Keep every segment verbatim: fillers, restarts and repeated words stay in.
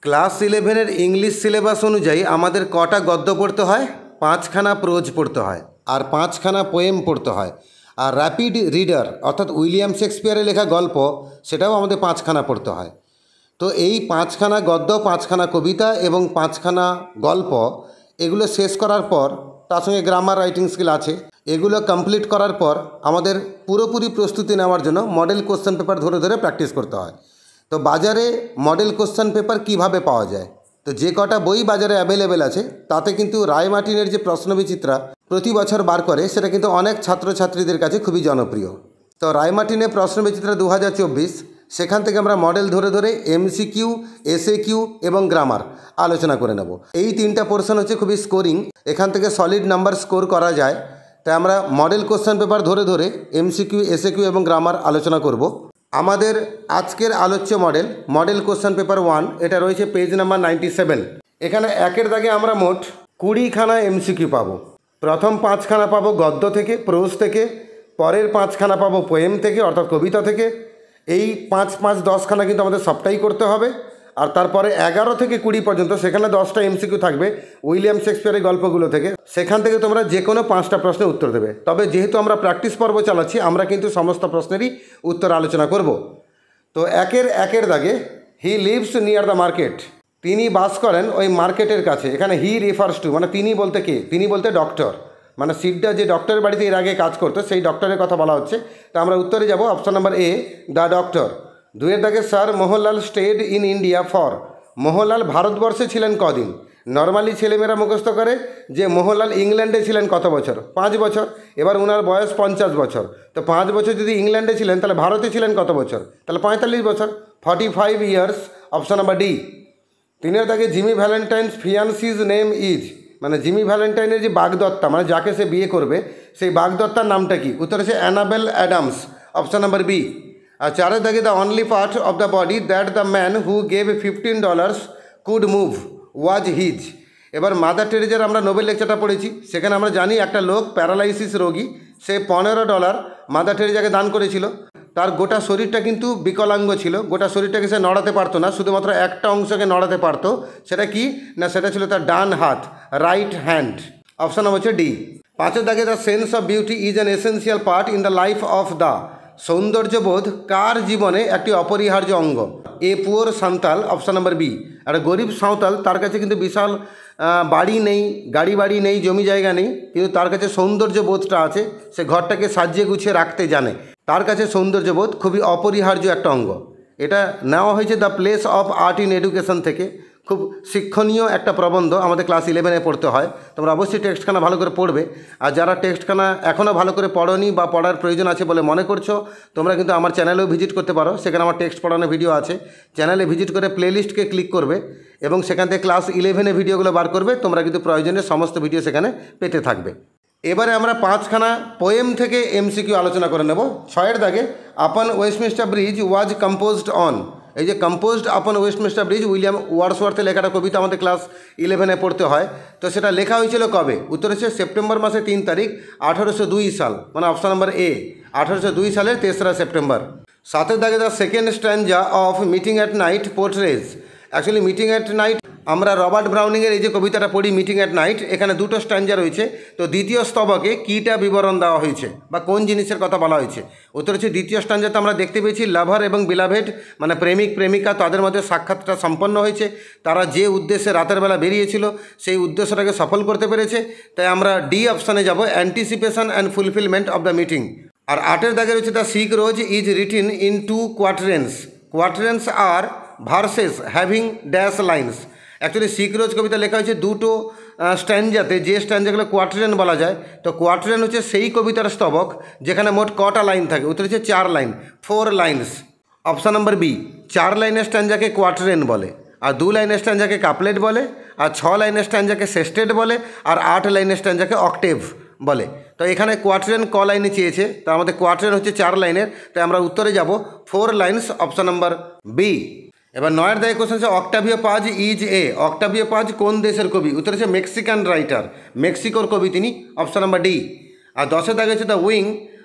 Class ইলেভেনের English syllabus অনুযায়ী আমাদের কটা গদ্য পড়তে হয়? পাঁচখানা প্রোজ পড়তে হয় আর পাঁচখানা পোয়েম পড়তে হয়। আর র্যাপিড রিডার অর্থাৎ উইলিয়াম শেক্সপিয়ারের লেখা গল্প, সেটাও আমাদের পাঁচখানা পড়তে হয়। তো এই পাঁচখানা গদ্য, পাঁচখানা কবিতা এবং পাঁচখানা গল্প, এগুলো শেষ করার পর তার সঙ্গে গ্রামার, রাইটিং স্কিল আছে, এগুলো কমপ্লিট করার পর আমাদের পুরোপুরি প্রস্তুতি নেওয়ার জন্য মডেল কোশ্চেন পেপার ধরে ধরে প্র্যাকটিস করতে হয়। তো বাজারে মডেল কোশ্চেন পেপার কিভাবে পাওয়া যায়? তো যে কটা বই বাজারে অ্যাভেলেবেল আছে তাতে কিন্তু রায় মার্টিনের যে প্রশ্নবিচিত্রা প্রতি বছর বার করে, সেটা কিন্তু অনেক ছাত্রছাত্রীদের কাছে খুবই জনপ্রিয়। তো রায় মার্টিনের প্রশ্নবিচিত্রা দু হাজার চব্বিশ, সেখান থেকে আমরা মডেল ধরে ধরে এমসিকিউ, এসএ কিউ এবং গ্রামার আলোচনা করে নেব। এই তিনটা পোর্শন হচ্ছে খুবই স্কোরিং, এখান থেকে সলিড নাম্বার স্কোর করা যায়। তাই আমরা মডেল কোশ্চেন পেপার ধরে ধরে এমসিকিউ, এসএ কিউ এবং গ্রামার আলোচনা করব। আমাদের আজকের আলোচ্য model, model question paper one, এটা রয়েছে পেজ নাম্বার নাইনটি সেভেন। এখানে একের দাগে আমরা মোট কুড়িখানা এমসিকিউ পাবো। প্রথম পাঁচখানা পাবো গদ্য থেকে, প্রোজ থেকে, পরের পাঁচখানা পাবো পোয়েম থেকে অর্থাৎ কবিতা থেকে। এই পাঁচ পাঁচ দশখানা কিন্তু আমাদের সবটাই করতে হবে। আর তারপরে এগারো থেকে কুড়ি পর্যন্ত সেখানে দশটা এমসিকিউ থাকবে উইলিয়াম শেক্সপিয়ারের গল্পগুলো থেকে। সেখান থেকে তোমরা যে কোনো পাঁচটা প্রশ্নের উত্তর দেবে। তবে যেহেতু আমরা প্র্যাকটিস পর্ব চালাচ্ছি, আমরা কিন্তু সমস্ত প্রশ্নেরই উত্তর আলোচনা করব। তো একের একের দাগে, he lives near the market, তিনি বাস করেন ওই মার্কেটের কাছে। এখানে হি রেফার্স টু, মানে তিনি বলতে কে? তিনি বলতে ডক্টর, মানে সিডটা যে ডক্টরের বাড়িতে এর আগে কাজ করতো সেই ডক্টরের কথা বলা হচ্ছে। তো আমরা উত্তরে যাব option number A, the doctor. দুয়ের দাগে, sir Mohanlal stayed in India for, Mohanlal ভারতবর্ষে ছিলেন কদিন? নর্মালি ছেলেমেয়েরা মুখস্থ করে যে মোহনলাল ইংল্যান্ডে ছিলেন কত বছর? পাঁচ বছর। এবার ওনার বয়স পঞ্চাশ বছর, তো পাঁচ বছর যদি ইংল্যান্ডে ছিলেন তাহলে ভারতে ছিলেন কত বছর? তাহলে পঁয়তাল্লিশ বছর, forty five years, option number D. তিনের দাগে, Jimmy Valentine's fiancee's name is, মানে জিমি ভ্যালেন্টাইনের যে বাগদত্তা, মানে যাকে সে বিয়ে করবে, সেই বাগদত্তার নামটা কি? উত্তর হচ্ছে Annabel Adams, option number B. আর চারের দাগে, the only part of the body that the man who gave fifteen dollars could move was his. এবার মাদার টেরেজার আমরা নোবেল লেকচারটা পড়েছি, সেখানে আমরা জানি একটা লোক প্যারালাইসিস রোগী, সে পনেরো ডলার মাদার টেরেজাকে দান করেছিল। তার গোটা শরীরটা কিন্তু বিকলাঙ্গ ছিল, গোটা শরীরটাকে সে নড়াতে পারতো না, শুধুমাত্র একটা অংশকে নড়াতে পারতো। সেটা কি না, সেটা ছিল তার ডান হাত, রাইট হ্যান্ড, অপশন নাম্বার হচ্ছে ডি। পাঁচের দাগে, the sense of beauty is an essential part in the life of the, সৌন্দর্যবোধ কার জীবনে একটি অপরিহার্য অঙ্গ? A poor Santhal, option number B. আর গরিব সাঁওতাল, তার কাছে কিন্তু বিশাল বাড়ি নেই, গাড়ি বাড়ি নেই, জমি জায়গা নেই, কিন্তু তার কাছে সৌন্দর্যবোধটা আছে। সে ঘরটাকে সাজিয়ে গুছিয়ে রাখতে জানে, তার কাছে সৌন্দর্যবোধ খুবই অপরিহার্য একটা অঙ্গ। এটা নেওয়া হয়েছে the place of art in education থেকে। খুব শিক্ষণীয় একটা প্রবন্ধ, আমাদের ক্লাস ইলেভেনে পড়তে হয়। তোমরা অবশ্যই টেক্সটখানা ভালো করে পড়বে। আর যারা টেক্সটখানা এখনও ভালো করে পড়োনি বা পড়ার প্রয়োজন আছে বলে মনে করছো, তোমরা কিন্তু আমার চ্যানেলেও ভিজিট করতে পারো, সেখানে আমার টেক্সট পড়ানোর ভিডিও আছে। চ্যানেলে ভিজিট করে প্লেলিস্টকে ক্লিক করবে এবং সেখান থেকে ক্লাস ইলেভেনে ভিডিওগুলো বার করবে। তোমরা কিন্তু প্রয়োজনীয় সমস্ত ভিডিও সেখানে পেতে থাকবে। এবারে আমরা পাঁচখানা পোয়েম থেকে এমসিকিউ আলোচনা করে নেব। ছয়ের দাগে, upon Westminster Bridge was composed on, এই যে কম্পোজড আপন ওয়েস্টমিনিস্টার ব্রিজ, উইলিয়াম ওয়ার্ডসওয়ার্থের লেখাটা কবিতা আমাদের ক্লাস ইলেভেনে পড়তে হয়। তো সেটা লেখা হয়েছিল কবে? উত্তর হচ্ছে সেপ্টেম্বর মাসের তিন তারিখ আঠারোশো দুই সাল, মানে অপশন নাম্বার এ, আঠারোশো দুই সালের তেসরা সেপ্টেম্বর। সাতের দাগে, the second stanza of meeting at night portrays, actually meeting at night আমরা রবার্ট ব্রাউনিংয়ের এই যে কবিতাটা পড়ি মিটিং অ্যাট নাইট, এখানে দুটো স্ট্যান্জা রয়েছে। তো দ্বিতীয় স্তবকে কীটা বিবরণ দেওয়া হয়েছে বা কোন জিনিসের কথা বলা হয়েছে? উত্তর হচ্ছে দ্বিতীয় স্ট্যান্জাতে আমরা দেখতে পেয়েছি লাভার এবং বিলাভেড, মানে প্রেমিক প্রেমিকা, তাদের মধ্যে সাক্ষাৎটা সম্পন্ন হয়েছে। তারা যে উদ্দেশ্যে রাতের বেলা বেরিয়েছিল সেই উদ্দেশ্যটাকে সফল করতে পেরেছে। তাই আমরা ডি অপশানে যাব, anticipation and fulfilment of the meeting. আর আটের দাগে রয়েছে, the sick rose is written in two quatrains, quatrains are verses having dash lines. Actually sick rose কবিতা লেখা হয়েছে দুটো স্ট্যান্জাতে, যে স্ট্যান্জাগুলো কোয়ার্টারেন বলা যায়। তো কোয়ার্টারেন হচ্ছে সেই কবিতার স্তবক যেখানে মোট কটা লাইন থাকে? উত্তর হচ্ছে চার লাইন, four lines, option number B. চার লাইনের স্ট্যান্জাকে কোয়ার্টারেন বলে, আর দু লাইনের স্ট্যান্জাকে কাপলেট বলে, আর ছ লাইনের স্ট্যান্জাকে সেস্টেড বলে, আর আট লাইনের স্ট্যান্জাকে অক্টেভ বলে। তো এখানে কোয়ার্টারেন ক লাইনে চেয়েছে, তার মধ্যে কোয়ার্টারেন হচ্ছে চার লাইনের, তাই আমরা উত্তরে যাব four lines, option number B. এবার নয়ের দাগে কোশ্চেন হচ্ছে, Octavio Paz is a, Octavio Paz কোন দেশের কবি? উত্তর হচ্ছে মেক্সিকান রাইটার, মেক্সিকোর কবি তিনি, অপশন নাম্বার ডি। আর দশের দাগে হচ্ছে, the wing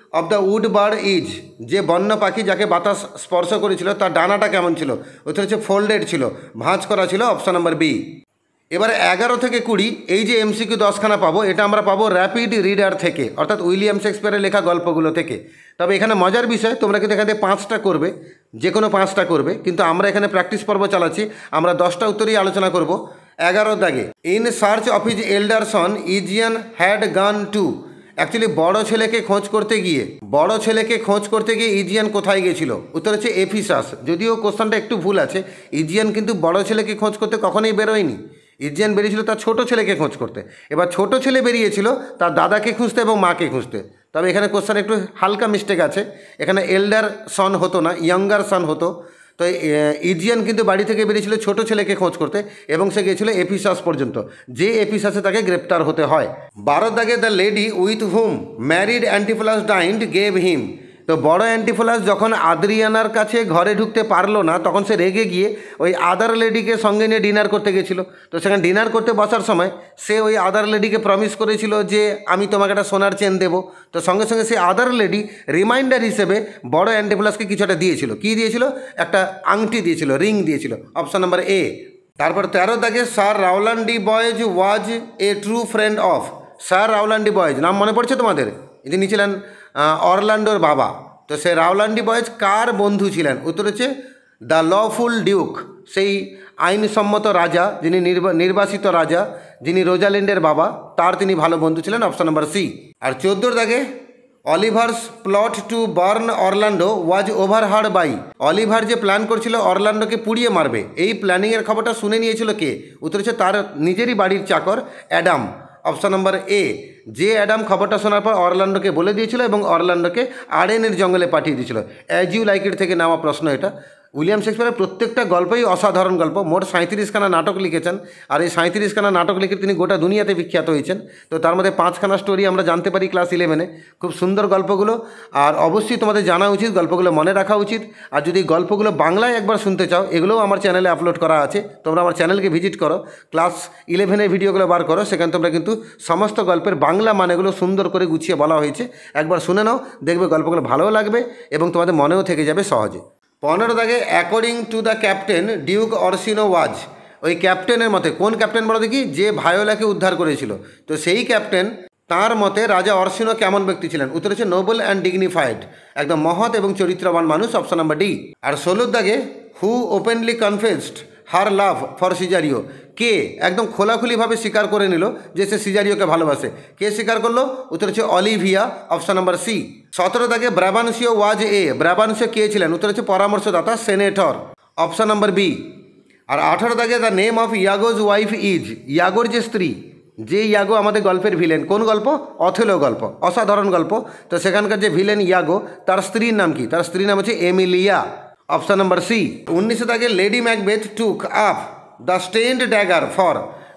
of the wood bird is, যে বন্য পাখি যাকে বাতাস স্পর্শ করেছিল তার ডানাটা কেমন ছিল? উত্তর হচ্ছে ফোল্ডেড ছিল, ভাঁজ করা ছিল, অপশান নাম্বার বি। এবারে এগারো থেকে কুড়ি এই যে এমসিকিউ দশখানা পাবো, এটা আমরা পাবো র্যাপিড রিডার থেকে, অর্থাৎ উইলিয়াম শেক্সপিয়ারের লেখা গল্পগুলো থেকে। তবে এখানে মজার বিষয়, তোমরা কিন্তু এখানে পাঁচটা করবে, যে কোনো পাঁচটা করবে, কিন্তু আমরা এখানে প্র্যাকটিস পর্ব চালাচ্ছি, আমরা দশটা উত্তরেই আলোচনা করব। এগারো দাগে, in search of his elder son Egeon had gone to. Actually বড় ছেলেকে খোঁজ করতে গিয়ে বড় ছেলেকে খোঁজ করতে গিয়ে ইজিয়ান কোথায় গিয়েছিল? উত্তর হচ্ছে এফিসাস। যদিও কোশ্চেনটা একটু ভুল আছে, ইজিয়ান কিন্তু বড় ছেলেকে খোঁজ করতে কখনোই বেরোয়নি। ইজিয়ান বেরিয়েছিল তার ছোট ছেলেকে খোঁজ করতে। এবার ছোট ছেলে বেরিয়েছিল তার দাদাকে খুঁজতে এবং মাকে খুঁজতে। তবে এখানে কোশ্চেন একটু হালকা মিস্টেক আছে, এখানে এল্ডার সন হতো না, ইয়াঙ্গার সন হতো। তো ইজিয়ান কিন্তু বাড়ি থেকে বেরিয়েছিল ছোট ছেলেকে খোঁজ করতে এবং সে গিয়েছিল এফিসাস পর্যন্ত, যে এফিসাসে তাকে গ্রেপ্তার হতে হয়। বারো দাগে, the lady with whom married Antipholus dined gave him. তো বড় অ্যান্টিফোলাস যখন আদ্রিয়ানার কাছে ঘরে ঢুকতে পারলো না, তখন সে রেগে গিয়ে ওই আদার লেডিকে সঙ্গে নিয়ে ডিনার করতে গেছিলো। তো সেখানে ডিনার করতে বসার সময় সে ওই আদার লেডিকে প্রমিস করেছিল যে আমি তোমাকে একটা সোনার চেন দেবো। তো সঙ্গে সঙ্গে সেই আদার লেডি রিমাইন্ডার হিসেবে বড় অ্যান্টিফোলাসকে কিছু একটা দিয়েছিল। কী দিয়েছিল? একটা আংটি দিয়েছিল, রিং দিয়েছিল, অপশান নাম্বার এ। তারপর তেরো দাগে, sir Rowland de Boys was a true friend of. Sir Rowland de Boys নাম মনে পড়ছে তোমাদের? যিনি ছিলেন অরল্যান্ডোর বাবা। তো সে রাওলান্ড ডি বয়েজ কার বন্ধু ছিলেন? উত্তর হচ্ছে দ্য লফুল ডিউক, সেই আইনসম্মত রাজা, যিনি নির্বাসিত রাজা, যিনি রোজালিন্ডের বাবা, তার তিনি ভালো বন্ধু ছিলেন, অপশান নাম্বার সি। আর চোদ্দোর দাগে, Oliver's plot to burn Orlando was overheard by. Oliver যে প্ল্যান করছিল অরল্যান্ডোকে পুড়িয়ে মারবে, এই প্ল্যানিংয়ের খবরটা শুনে নিয়েছিল কে? উত্তর হচ্ছে তার নিজেরই বাড়ির চাকর অ্যাডাম, অপশান নম্বর এ। যে অ্যাডাম খবরটা শোনার পর অরল্যান্ডোকে বলে দিয়েছিল এবং অরল্যান্ডোকে আরেনের জঙ্গলে পাঠিয়ে দিয়েছিল। অ্যাজ ইউ লাইক ইট থেকে নেওয়া প্রশ্ন এটা। উইলিয়াম শেক্সপিয়ারের প্রত্যেকটা গল্পই অসাধারণ গল্প। মোট সাঁত্রিশখানা নাটক লিখেছেন, আর এই সাঁত্রিশখানা নাটক লিখে তিনি গোটা দুনিয়াতে বিখ্যাত হয়েছেন। তো তার মধ্যে পাঁচখানা স্টোরি আমরা জানতে পারি ক্লাস ইলেভেনে। খুব সুন্দর গল্পগুলো, আর অবশ্যই তোমাদের জানা উচিত, গল্পগুলো মনে রাখা উচিত। আর যদি গল্পগুলো বাংলায় একবার শুনতে চাও, এগুলোও আমার চ্যানেলে আপলোড করা আছে, তোমরা আমার চ্যানেলকে ভিজিট করো, ক্লাস ইলেভেনের ভিডিওগুলো বার করো, সেখানে তোমরা কিন্তু সমস্ত গল্পের বাংলা মানেগুলো সুন্দর করে গুছিয়ে বলা হয়েছে। একবার শুনে নাও, দেখবে গল্পগুলো ভালোও লাগবে এবং তোমাদের মনেও থেকে যাবে সহজে। পনেরো দাগে, according to the captain Duke Orsino was. ওই ক্যাপ্টেনের মতে, কোন ক্যাপ্টেন বলো দেখি, যে ভায়োলাকে উদ্ধার করেছিল। তো সেই ক্যাপ্টেন, তার মতে রাজা অরসিনো কেমন ব্যক্তি ছিলেন? উত্তর হচ্ছে নোবেল অ্যান্ড ডিগনিফাইড, একদম মহৎ এবং চরিত্রবান মানুষ, অপশন নাম্বার ডি। আর ষোলোর দাগে, who openly confessed her love for Cesario. কে একদম খোলাখুলিভাবে স্বীকার করে নিল যে সে সিজারিওকে ভালোবাসে? কে স্বীকার করলো? উত্তর হচ্ছে অলিভিয়া, অপশন নাম্বার সি। সতেরো দাগে, ব্রাবানসিও ওয়াজ এ। ব্রাবানসিও কে ছিলেন? উত্তর হচ্ছে পরামর্শদাতা, সেনেটর, অপশন নাম্বার বি। আর আঠারো দাগে, the name of Iago's wife is. ইয়াগোর যে স্ত্রী, যে ইয়াগো আমাদের গল্পের ভিলেন, কোন গল্প? অথেলো গল্প, অসাধারণ গল্প। তো সেখানকার যে ভিলেন ইয়াগো, তার স্ত্রীর নাম কি? তার স্ত্রীর নাম হচ্ছে এমিলিয়া, অপশন নাম্বার সি। উনিশে দাগে, Lady Macbeth took up the stained dagger for.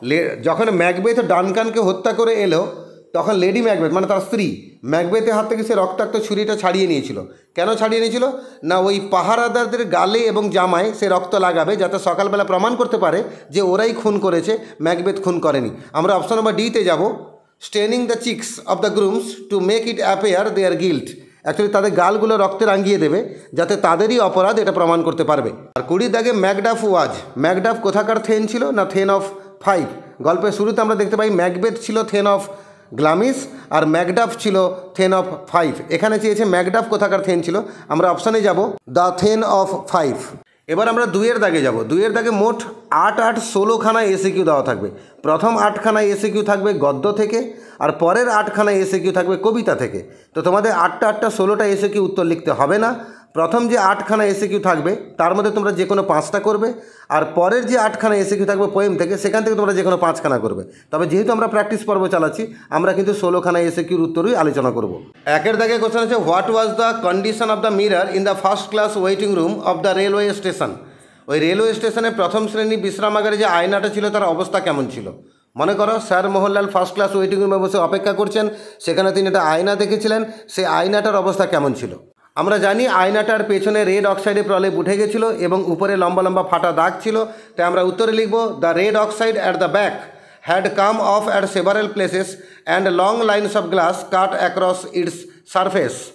যখন ম্যাকবেথ ডানকানকে হত্যা করে এলো, তখন লেডি ম্যাকবেথ মানে তার স্ত্রী, ম্যাকবেথের হাত থেকে সে রক্তাক্ত ছুরিটা ছাড়িয়ে নিয়েছিল। কেন ছাড়িয়ে নিয়েছিল? না, ওই পাহারাদারদের গালে এবং জামায় সে রক্ত লাগাবে, যাতে সকালবেলা প্রমাণ করতে পারে যে ওরাই খুন করেছে, ম্যাকবেথ খুন করেনি। আমরা অপশন নম্বর ডিতে যাব, staining the cheeks of the grooms to make it appear their guilt. Actually তাদের গালগুলো রক্তে রাঙিয়ে দেবে, যাতে তাদেরই অপরাধ এটা প্রমাণ করতে পারবে। আর কুড়ি দাগে, ম্যাকডাফ ওয়াজ। ম্যাকডাফ কোথাকার থেন ছিল? না, থেন অফ ফাইভ। গল্পের শুরুতে আমরা দেখতে পাই ম্যাকবেথ ছিল থেন অফ গ্লামিস আর ম্যাকডাফ ছিল থেন অফ ফাইভ। এখানে চেয়েছে ম্যাকডাফ কোথাকার থেন ছিল, আমরা অপশানে যাব দ্য থেন অফ ফাইভ। এবার আমরা দুইয়ের দাগে যাব। দুইয়ের দাগে মোট আট আট ষোলোখানা এসিকিউ দেওয়া থাকবে। প্রথম আটখানা এসিকিউ থাকবে গদ্য থেকে, আর পরের আটখানা এসিকিউ থাকবে কবিতা থেকে। তো তোমাদের আটটা আটটা ষোলোটা এসিকিউ উত্তর লিখতে হবে না। প্রথম যে আটখানা এসিকিউ থাকবে তার মধ্যে তোমরা যে কোনো পাঁচটা করবে, আর পরের যে আটখানা এসিকিউ থাকবে পোয়েম থেকে, সেখান থেকে তোমরা যে কোনো পাঁচখানা করবে। তবে যেহেতু আমরা প্র্যাকটিস পর্ব চালাচ্ছি, আমরা কিন্তু ষোলোখানা এসিকিউর উত্তরই আলোচনা করব। একের দাগে কোশ্চেন আছে, what was the condition of the mirror in the first class waiting room of the railway station. ওই রেলওয়ে স্টেশনে প্রথম শ্রেণী বিশ্রামাগারে যে আয়নাটা ছিল তার অবস্থা কেমন ছিল? মনে করো sir Mohanlal first class waiting রুমে বসে অপেক্ষা করছেন, সেখানে তিনি একটা আয়না দেখেছিলেন, সেই আয়নাটার অবস্থা কেমন ছিল? আমরা জানি আয়নাটার পেছনে রেড অক্সাইডে প্রলেপ উঠে গেছিলো এবং উপরে লম্বা লম্বা ফাটা দাগ ছিল। তাই আমরা উত্তরে লিখব, the red oxide at the back had come off at several places and long lines of glass cut across its surface.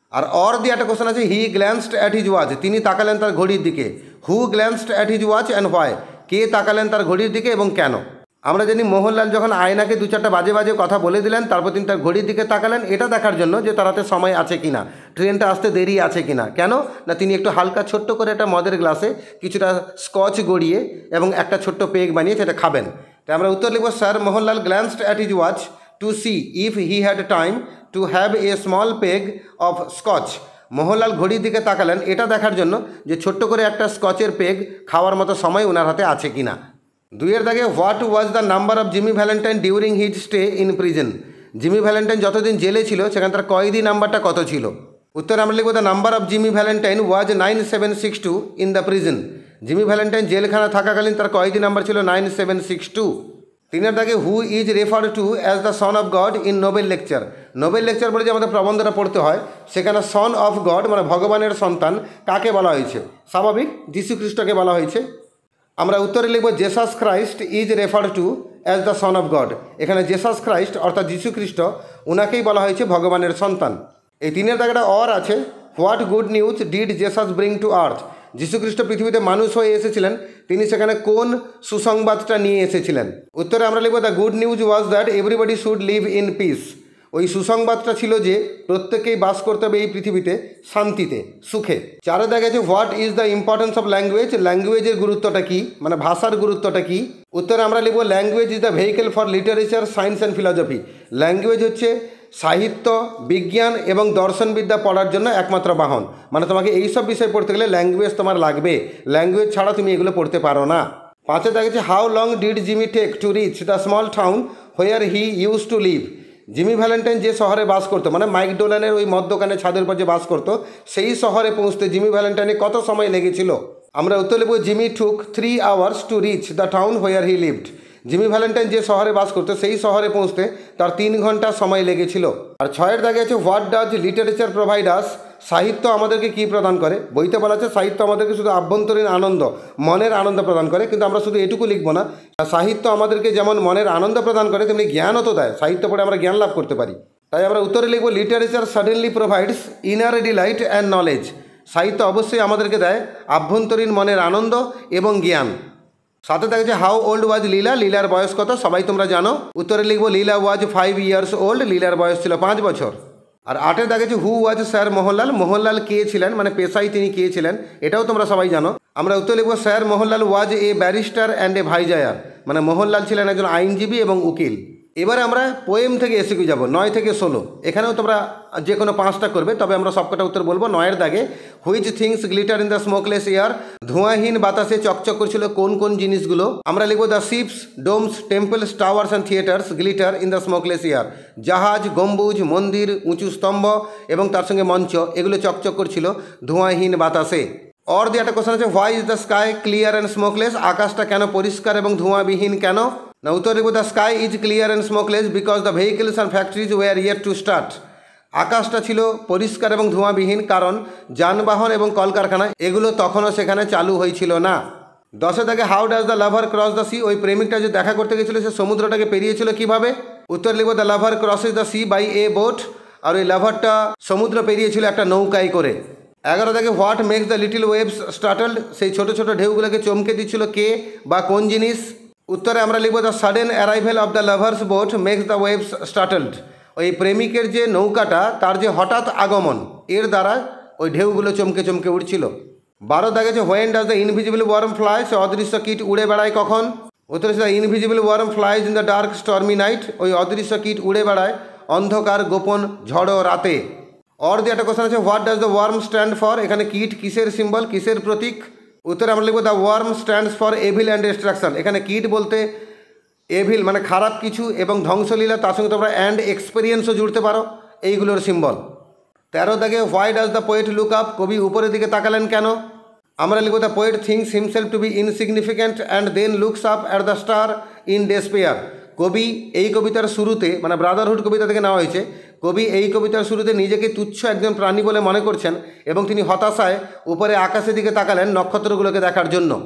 আর অর দিয়ে একটা কোশ্চেন আছে, he glanced at his watch, তিনি তাকালেন তার ঘড়ির দিকে। Who glanced at his watch and why, কে তাকালেন তার ঘড়ির দিকে এবং কেন। আমরা জানি মোহনলাল যখন আয়নাকে দু চারটা বাজে বাজে কথা বলে দিলেন, তারপর তিনি তার ঘড়ির দিকে তাকালেন এটা দেখার জন্য যে তার হাতে সময় আছে কিনা, ট্রেনটা আসতে দেরি আছে কিনা। কেন না, তিনি একটু হালকা ছোট্ট করে একটা মদের গ্লাসে কিছুটা স্কচ গড়িয়ে এবং একটা ছোট্ট পেগ বানিয়ে সেটা খাবেন। তাই আমরা উত্তর লিখব, sir Mohanlal glanced at his watch to see if he had time to have a small peg of scotch. Mohanlal ঘড়ির দিকে তাকালেন এটা দেখার জন্য যে ছোট্ট করে একটা স্কচের পেগ খাওয়ার মতো সময় ওনার হাতে আছে কিনা। দুইয়ের দাগে, what was the number of Jimmy Valentine during his stay in prison. Jimmy Valentine যতদিন জেলে ছিল সেখানে তার কয়েদি নাম্বারটা কত ছিল। উত্তর আমরা লিখব, the number of Jimmy Valentine was nine seven six two in the prison. Jimmy Valentine জেলখানা থাকাকালীন তার কয়েদি নাম্বার ছিল নাইন সেভেন সিক্স টু। তিনের দাগে, who is referred to as the son of God in Nobel lecture. Nobel lecture বলে যে আমাদের প্রবন্ধটা পড়তে হয়, সেখানে সন অফ গড মানে ভগবানের সন্তান কাকে বলা হয়েছে? স্বাভাবিক, যীশু খ্রিস্টকে বলা হয়েছে। আমরা উত্তরে লিখব, Jesus Christ is referred to as the son of God. এখানে জেসাস ক্রাইস্ট অর্থাৎ যীশু খ্রিস্ট ওনাকেই বলা হয়েছে ভগবানের সন্তান। এই তিনের দাগেটা অর আছে, what good news did Jesus bring to earth. যীশু খ্রিস্ট পৃথিবীতে মানুষ হয়ে এসেছিলেন, তিনি সেখানে কোন সুসংবাদটা নিয়ে এসেছিলেন? উত্তরে আমরা লিখব, the good news was that everybody should live in peace. ওই সুসংবাদটা ছিল যে প্রত্যেকেই বাস করতে হবে এই পৃথিবীতে শান্তিতে, সুখে। চারে দেখা গেছে, what is the importance of language. ল্যাঙ্গুয়েজের গুরুত্বটা কী, মানে ভাষার গুরুত্বটা কী? উত্তরে আমরা লিখব, language is the vehicle for literature, science and philosophy. Language হচ্ছে সাহিত্য, বিজ্ঞান এবং দর্শনবিদ্যা পড়ার জন্য একমাত্র বাহন। মানে তোমাকে এইসব বিষয় পড়তে গেলে ল্যাঙ্গুয়েজ তোমার লাগবে, ল্যাঙ্গুয়েজ ছাড়া তুমি এগুলো পড়তে পারো না। পাঁচে দেখা গেছে, how long did Jimmy take to reach the small town where he use to live. Jimmy Valentine যে শহরে বাস করতো, মানে মাইক ডোলানের ওই মদ দোকানে ছাদের উপর যে বাস করতো, সেই শহরে পৌঁছতে জিমি ভ্যালেন্টাইনে কত সময় লেগেছিল? আমরা উত্তর লিখব, Jimmy took three hours to reach the town where he lived. Jimmy Valentine যে শহরে বাস করতো সেই শহরে পৌঁছতে তার তিন ঘন্টা সময় লেগেছিল। আর ছয়ের দাগে আছে, what does literature provide us. সাহিত্য আমাদেরকে কি প্রদান করে? বইতে বলা আছে সাহিত্য আমাদেরকে শুধু আভ্যন্তরীণ আনন্দ, মনের আনন্দ প্রদান করে, কিন্তু আমরা শুধু এটুকু লিখবো না, সাহিত্য আমাদেরকে যেমন মনের আনন্দ প্রদান করে তেমনি জ্ঞানও তো দেয়। সাহিত্য পড়ে আমরা জ্ঞান লাভ করতে পারি। তাই আমরা উত্তরে লিখবো, literature suddenly provides inner delight and knowledge. সাহিত্য অবশ্যই আমাদেরকে দেয় আভ্যন্তরীণ মনের আনন্দ এবং জ্ঞান। সাথে থাকে যে, হাউ ওল্ড ওয়াজ লীলা। লীলার বয়স কত? সবাই তোমরা জানো। উত্তরে লিখবো, Leela was five years old. লীলার বয়স ছিল পাঁচ বছর। আর আটে দেখেছি, who was sir Mohanlal. Mohanlal কে ছিলেন, মানে পেশায় তিনি কে ছিলেন, এটাও তোমরা সবাই জানো। আমরা উত্তর লিখবো, sir Mohanlal was a barrister and a vizier. মানে মোহনলাল ছিলেন একজন আইনজীবী এবং উকিল। এবারে আমরা পোয়েম থেকে এসিকিউ যাব, নয় থেকে ষোলো। এখানেও তোমরা যে কোনো পাঁচটা করবে, তবে আমরা সবকটা উত্তর বলবো। নয়ের দাগে, which things glitter in the smokeless air. ধোঁয়াহীন বাতাসে চকচক করছিল কোন কোন জিনিসগুলো? আমরা লিখবো, the ships, domes, temples, towers and theatres glitter in the smokeless air. জাহাজ, গম্বুজ, মন্দির, উঁচু স্তম্ভ এবং তার সঙ্গে মঞ্চ, এগুলো চকচক করছিল ধোঁয়াহীন বাতাসে। অর দিয়ে একটা কোশ্চেন আছে, why is the sky clear and smokeless. আকাশটা কেন পরিষ্কার এবং ধোঁয়াবিহীন কেন? না, উত্তর লিখব, the sky is clear and smokeless because the vehicles and factories were yet to start. আকাশটা ছিল পরিষ্কার এবং ধোঁয়াবিহীন কারণ যানবাহন এবং কলকারখানা এগুলো তখনও সেখানে চালু হয়েছিল না। দশে থেকে, how does the lover cross the sea. ওই প্রেমিকটা যে দেখা করতে গেছিলো সে সমুদ্রটাকে পেরিয়েছিল কিভাবে? উত্তর লিখব, the lover crosses the sea by a boat. আর ওই লাভারটা সমুদ্র পেরিয়েছিল একটা নৌকায় করে। এগারো থেকে, what makes the little waves startled. সেই ছোটো ছোটো ঢেউগুলোকে চমকে দিচ্ছিল কে বা কোন জিনিস? উত্তরে আমরা লিখব, the sudden arrival of the lover's boat makes the waves startled. ওই প্রেমিকের যে নৌকাটা তার যে হঠাৎ আগমন, এর দ্বারা ওই ঢেউগুলো চমকে চমকে উঠছিল। বারো দেখেছে, when does the invisible worm fly. সে অদৃশ্য কীট উড়ে বেড়ায় কখন? উত্তরে, the invisible worm flies in the dark stormy night. ওই অদৃশ্য কীট উড়ে বেড়ায় অন্ধকার গোপন ঝড়ো রাতে। অর দিয়ে একটা কোশ্চেন আছে, what does the worm stand for. এখানে কীট কিসের সিম্বল, কিসের প্রতীক? উত্তরে আমরা লিখব, the worm stands for evil and destruction. এখানে কীট বলতে এভিল মানে খারাপ কিছু এবং ধ্বংসলীলা, তার সঙ্গে তোমরা অ্যান্ড এক্সপিরিয়েন্সও জুড়তে পারো, এইগুলোর সিম্বল। তেরো দাগে, why does the poet look up. কবি উপরের দিকে তাকালেন কেন? আমরা লিখব, the poet thinks himself to be insignificant and then looks up at the star in despair. কবি এই কবিতার শুরুতে, মানে ব্রাদারহুড কবিতা থেকে নেওয়া হয়েছে, কবি এই কবিতার শুরুতে নিজেকে তুচ্ছ একজন প্রাণী বলে মনে করছেন এবং তিনি হতাশায় উপরে আকাশের দিকে তাকালেন নক্ষত্রগুলোকে দেখার জন্য।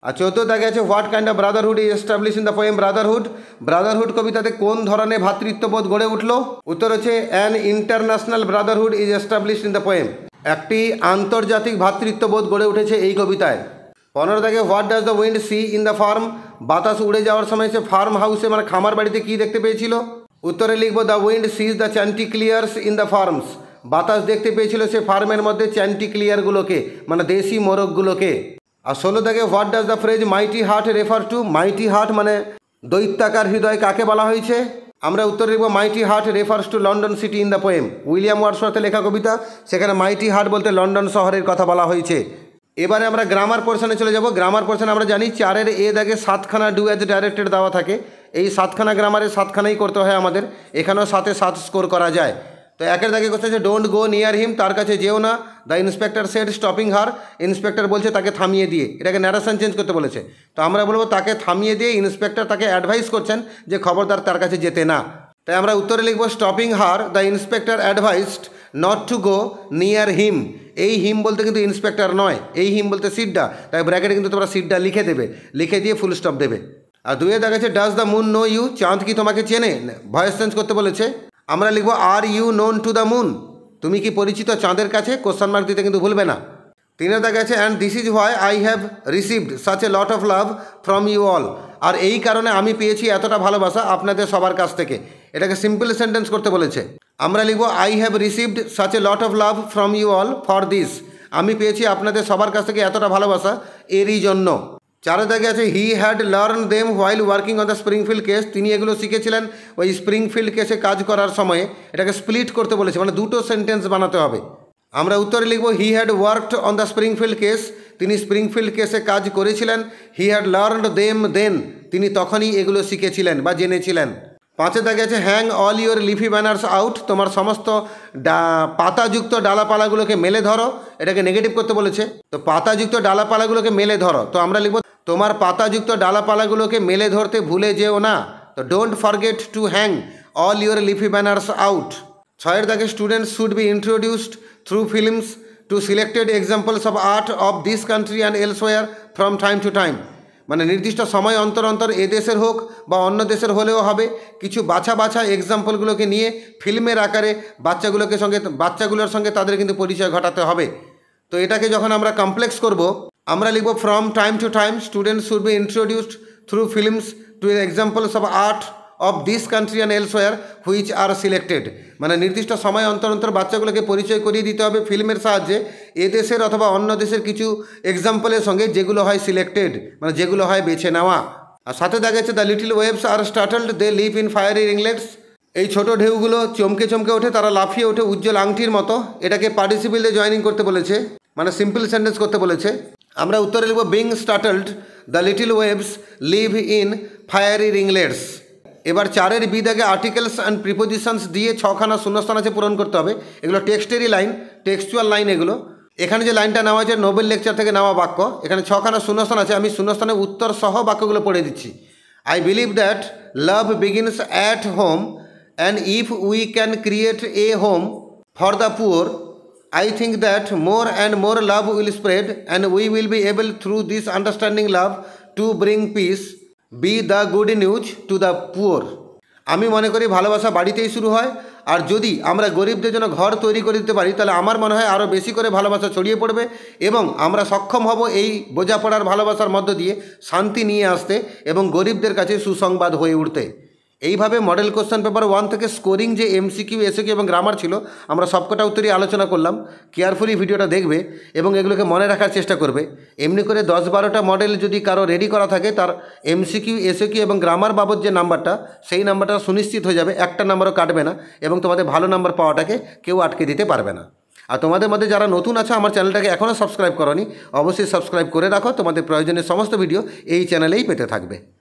আর চৌদ্দ দাগে আছে what kind of brotherhood is establish in the poem brotherhood. Brotherhood কবিতাতে কোন ধরনের ভ্রাতৃত্ববোধ গড়ে উঠল? উত্তর হচ্ছে an international brotherhood is establish in the poem. একটি আন্তর্জাতিক ভ্রাতৃত্ববোধ গড়ে উঠেছে এই কবিতায়। পনেরো দাগে what does the wind see in the farm. বাতাস উড়ে যাওয়ার সময় সে ফার্ম হাউসে মানে খামার বাড়িতে কী দেখতে পেয়েছিল? উত্তরে লিখব the wind sees the chanticleers in the farms. বাতাস দেখতে পেয়েছিল সে ফার্মের মধ্যে চ্যান্টিক্লিয়ারগুলোকে মানে দেশি মোরগগুলোকে। আর ষোলো দাগে what does the phrase mighty heart refer to. Mighty heart মানে দৈত্যাকার হৃদয় কাকে বলা হয়েছে? আমরা উত্তর লিখব mighty heart refers to London city in the poem. William ওয়ার্ডসওয়ার্থের লেখা কবিতা, সেখানে মাইটি হার্ট বলতে লন্ডন শহরের কথা বলা হয়েছে। এবারে আমরা গ্রামার পোর্শনে চলে যাব। গ্রামার পোর্শনে আমরা জানি চারের এ দাগে সাতখানা ডু অ্যাজ ডাইরেক্টেড দেওয়া থাকে। এই সাতখানা গ্রামারে সাতখানাই করতে হয় আমাদের, এখানেও সাথে সাত স্কোর করা যায়। তো একের দাগে কোথায় আছে ডোন্ট গো নিয়ার হিম, তার কাছে যেও না। The inspector said stopping her, ইন্সপেক্টর বলছে তাকে থামিয়ে দিয়ে, এটাকে ন্যারেশন চেঞ্জ করতে বলেছে। তো আমরা বলবো তাকে থামিয়ে দিয়ে ইন্সপেক্টর তাকে অ্যাডভাইস করছেন যে খবরদার তার কাছে যেতে না। তাই আমরা উত্তরে লিখব stopping her the inspector advised not to go near him. এই হিম বলতে কিন্তু ইন্সপেক্টর নয়, এই হিম বলতে সিডটা, তাই ব্র্যাকেটে কিন্তু তোমরা সিডটা লিখে দেবে, লিখে দিয়ে ফুল স্টপ দেবে। আর দুয়ে দেখাচ্ছে does the moon know you, চাঁদ কি তোমাকে চেনে? ভয়েস চেঞ্জ করতে বলেছে। আমরা লিখব are you known to the moon, তুমি কি পরিচিত চাঁদের কাছে? কোশ্চেন মার্ক দিতে কিন্তু ভুলবে না। তিনে দেখা গেছে and this is why I have received such a lot of love from you all, আর এই কারণে আমি পেয়েছি এতটা ভালোবাসা আপনাদের সবার কাছ থেকে। এটাকে সিম্পল সেন্টেন্স করতে বলেছে। আমরা লিখব I have received such a lot of love from you all for this, আমি পেয়েছি আপনাদের সবার কাছ থেকে এতটা ভালোবাসা এরই জন্য। চারে দাগে আছে he had learn them while working on the Springfield case, তিনি এগুলো শিখেছিলেন ওই স্প্রিংফিল্ড কেসে কাজ করার সময়ে। এটাকে স্প্লিট করতে বলেছে, মানে দুটো সেন্টেন্স বানাতে হবে। আমরা উত্তরে লিখব he had worked on the Springfield case, তিনি স্প্রিংফিল্ড কেসে কাজ করেছিলেন। He had learned them then, তিনি তখনই এগুলো শিখেছিলেন বা জেনেছিলেন। পাঁচে দাগে আছে hang all your leafy banners out, তোমার সমস্ত ডা পাতাযুক্ত ডালাপালাগুলোকে মেলে ধরো, এটাকে নেগেটিভ করতে বলেছে। তো পাতাযুক্ত ডালাপালাগুলোকে মেলে ধরো, তো আমরা লিখব তোমার পাতাযুক্ত ডালাপালাগুলোকে মেলে ধরতে ভুলে যেও না। তো don't forget to hang all your leafy banners out. ছয়ের দাগে students should be introduced through films to selected examples of art of this country and elsewhere from time to time, মানে নির্দিষ্ট সময় অন্তর অন্তর এ দেশের হোক বা অন্য দেশের হলেও হবে, কিছু বাছা বাছা এক্সাম্পলগুলোকে নিয়ে ফিল্মের আকারে বাচ্চাগুলোকে সঙ্গে বাচ্চাগুলোর সঙ্গে তাদের কিন্তু পরিচয় ঘটাতে হবে। তো এটাকে যখন আমরা কমপ্লেক্স করব, আমরা লিখব from time to time students should be introduced through films to examples of art of this country and elsewhere which are selected, মানে নির্দিষ্ট সময় অন্তর অন্তর বাচ্চাগুলোকে পরিচয় করিয়ে দিতে হবে ফিল্মের সাহায্যে এ দেশের অথবা অন্য দেশের কিছু এক্সাম্পলের সঙ্গে, যেগুলো হয় সিলেক্টেড, মানে যেগুলো হয় বেছে নেওয়া। আর সাথে দেখা যাচ্ছে the little waves are startled they leave in fiery ringlets, এই ছোটো ঢেউগুলো চমকে চমকে ওঠে, তারা লাফিয়ে ওঠে উজ্জ্বল আংটির মতো। এটাকে পার্টিসিপেলে জয়েনিং করতে বলেছে, মানে সিম্পল সেন্টেন্স করতে বলেছে। আমরা উত্তরে লিখব being startled the little waves leave in fiery ringlets. এবার চারের বি দাগে আর্টিকেলস অ্যান্ড প্রিপোজিশনস দিয়ে ছখানা শূন্যস্থান আছে পূরণ করতে হবে। এগুলো টেক্সটেরই লাইন, টেক্সচুয়াল লাইন এগুলো। এখানে যে লাইনটা নেওয়া আছে নোবেল লেকচার থেকে নেওয়া বাক্য, এখানে ছখানা শূন্যস্থান আছে, আমি শূন্যস্থানের উত্তর সহ বাক্যগুলো পড়ে দিচ্ছি। I believe that love begins at home and if we can create a home for the poor I think that more and more love will spread and we will be able through this understanding love to bring peace, be the good news to the poor. আমি মনে করি ভালোবাসা বাড়িতেই শুরু হয়, আর যদি আমরা গরিবদের জন্য ঘর তৈরি করে দিতে পারি তাহলে আমার মনে হয় আরও বেশি করে ভালোবাসা ছড়িয়ে পড়বে এবং আমরা সক্ষম হব এই বোঝাপড়ার ভালোবাসার মধ্য দিয়ে শান্তি নিয়ে আসতে এবং গরিবদের কাছে সুসংবাদ হয়ে উঠতে। এইভাবে মডেল কোশ্চেন পেপার ওয়ান থেকে স্কোরিং যে এমসিকিউ, এসিকিউ এবং গ্রামার ছিল আমরা সবকটা উত্তরই আলোচনা করলাম। কেয়ারফুলি ভিডিওটা দেখবে এবং এগুলোকে মনে রাখার চেষ্টা করবে। এমনি করে দশ বারোটা মডেল যদি কারো রেডি করা থাকে তার এমসিকিউ, এসিকিউ এবং গ্রামার বাবদ যে নাম্বারটা, সেই নাম্বারটা সুনিশ্চিত হয়ে যাবে, একটা নাম্বারও কাটবে না এবং তোমাদের ভালো নাম্বার পাওয়াটাকে কেউ আটকে দিতে পারবে না। আর তোমাদের মধ্যে যারা নতুন আছে আমার চ্যানেলটাকে এখনও সাবস্ক্রাইব করোনি, অবশ্যই সাবস্ক্রাইব করে রাখো, তোমাদের প্রয়োজনীয় সমস্ত ভিডিও এই চ্যানেলেই পেতে থাকবে।